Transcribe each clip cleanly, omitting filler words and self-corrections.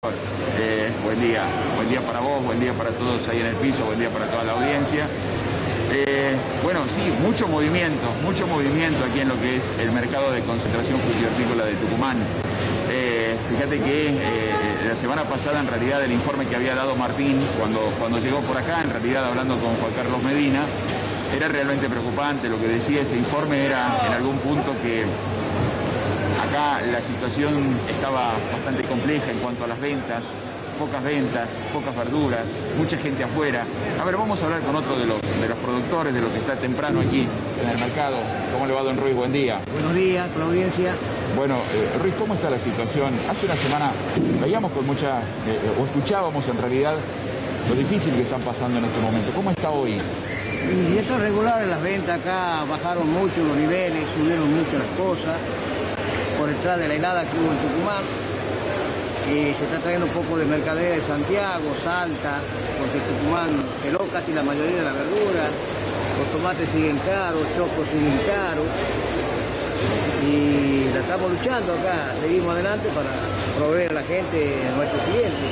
Buen día para vos, buen día para todos ahí en el piso, buen día para toda la audiencia. Bueno, sí, mucho movimiento aquí en lo que es el mercado de concentración frutícola de Tucumán. Fíjate que la semana pasada, en realidad, el informe que había dado Martín cuando llegó por acá, en realidad hablando con Juan Carlos Medina, era realmente preocupante. Lo que decía ese informe era en algún punto que acá la situación estaba bastante compleja en cuanto a las ventas, pocas verduras, mucha gente afuera. A ver, vamos a hablar con otro de los productores, de lo que está temprano aquí en el mercado. ¿Cómo le va, don Ruiz? Buen día. Buenos días, con la audiencia. Bueno, Ruiz, ¿cómo está la situación? Hace una semana veíamos con mucha, o escuchábamos en realidad, lo difícil que están pasando en este momento. ¿Cómo está hoy? Y esto es regular, las ventas acá bajaron mucho los niveles, subieron mucho las cosas, por detrás de la helada que hubo en Tucumán. Y se está trayendo un poco de mercadería de Santiago, Salta, porque Tucumán heló casi la mayoría de la verdura, los tomates siguen caros, chocos siguen caros, y la estamos luchando acá, seguimos adelante para proveer a la gente, a nuestros clientes.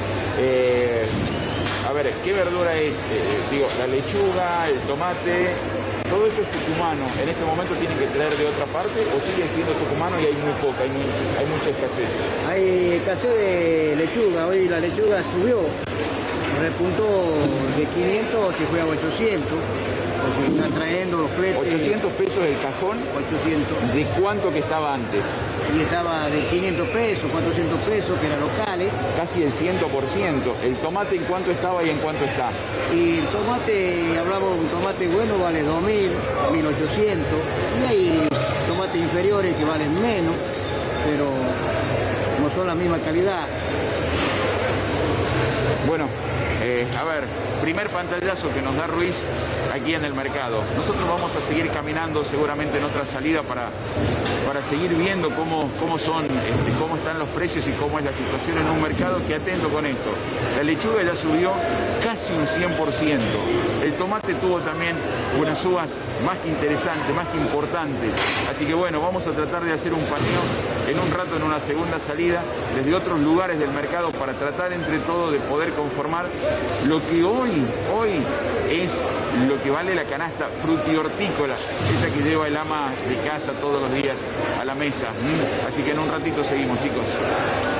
A ver, ¿qué verdura es? La lechuga, el tomate, todo eso es tucumano. ¿En este momento tienen que traer de otra parte o sigue siendo tucumano y hay muy poca, hay mucha escasez? Hay escasez de lechuga, hoy la lechuga subió, repuntó de 500 se fue a 800, porque están trayendo los fletes. 800 pesos el cajón. 800. ¿De cuánto que estaba antes? Y estaba de 500 pesos, 400 pesos, que eran locales. Casi el 100%. ¿El tomate en cuánto estaba y en cuánto está? Y el tomate, hablamos de un tomate bueno, vale 2.000, 1.800. Y hay tomates inferiores que valen menos, pero no son la misma calidad. Bueno, a ver, primer pantallazo que nos da Ruiz aquí en el mercado. Nosotros vamos a seguir caminando seguramente en otra salida para seguir viendo cómo están los precios y cómo es la situación en un mercado que, atento con esto, la lechuga ya subió casi un 100%. El tomate tuvo también unas subas más que interesantes, más que importantes. Así que bueno, vamos a tratar de hacer un paneo en un rato, en una segunda salida, desde otros lugares del mercado, para tratar entre todos de poder conformar lo que hoy es lo que vale la canasta frutihortícola, esa que lleva el ama de casa todos los días a la mesa. Así que en un ratito seguimos, chicos.